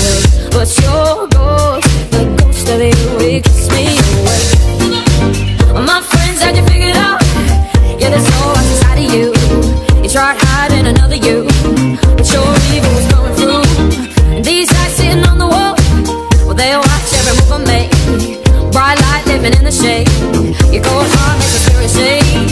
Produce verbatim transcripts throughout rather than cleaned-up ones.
away. But your ghost, the ghost of you, it keeps me away. My friends had you figured out. Yeah, there's no one inside of you. You tried hiding another you, but your evil was going through. And these eyes sitting on the wall, well, they watch every move I make. Bright light living in the shade. Your cold heart makes a spirit shake.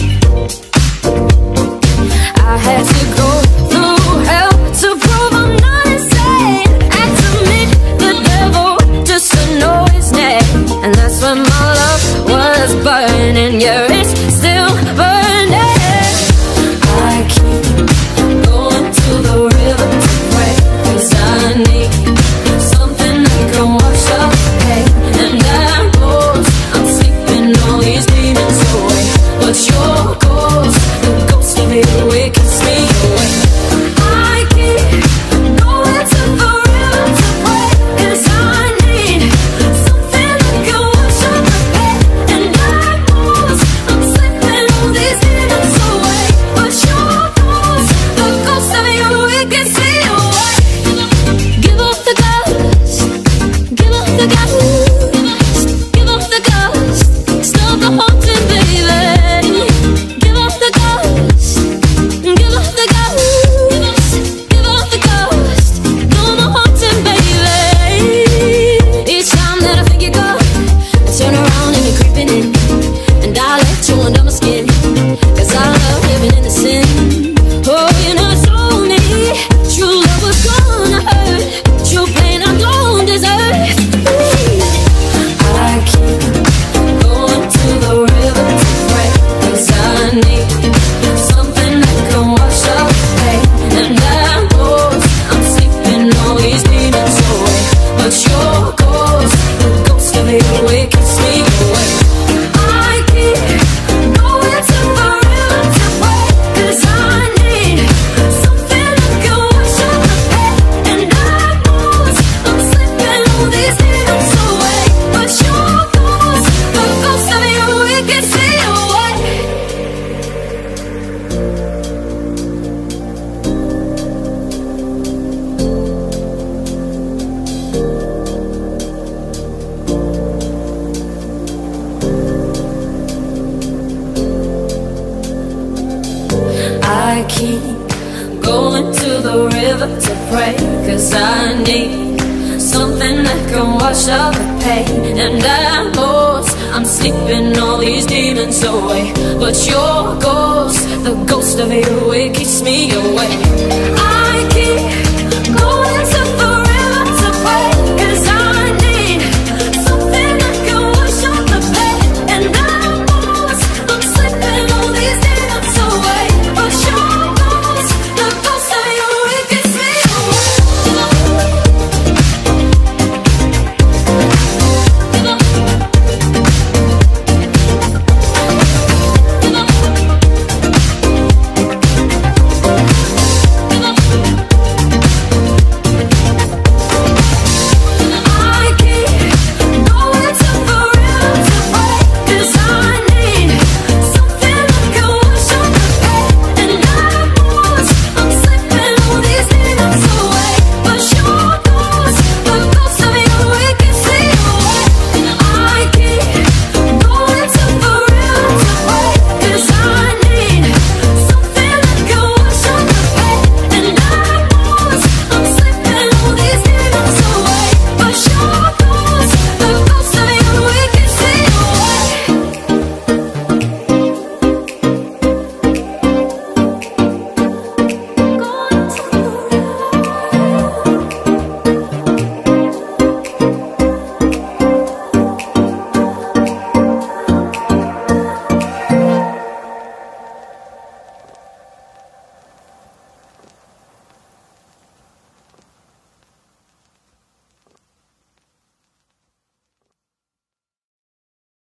I had to go through hell to prove I'm not insane, and to meet the devil just to know his name. And that's when my love was burning. Yeah, it's still burning. I keep going to the river to pray, 'cause I need something that can wash up pain. And I know I'm sleeping all these demons away, but your ghost, the ghost of you, it keeps me away. I keep going to the river to pray, 'cause I need something that can wash up the pain. And I know I'm sleeping all these demons away, but your ghost, the ghost of you, it keeps me away. Give up the ghost, give up the ghost, give up the ghost, stop the haunting, baby. Give up the ghost, give up the ghost, give up the ghost, no more haunting, baby. Each time that I think you're gone, I turn around and you're creeping in, and I let you under my skin, 'cause I love living in the sin. Oh, you know it's told me true love was gonna hurt, true pain I don't deserve. I keep going to the river to pray, 'cause I need something that can wash up pain. And I know I'm sleeping all these demons away, but your ghost, the ghost of you, it keeps me away. I keep going to the river to pray, 'cause I need something that can wash up the pain. And I know I'm sleeping all these demons away, but your ghost, the ghost of you, it keeps me away. I keep going to the river to pray, 'cause I need something that can wash out the pain. And I know I'm sleeping all these demons away, but your ghost, the ghost of you, it keeps me away. I keep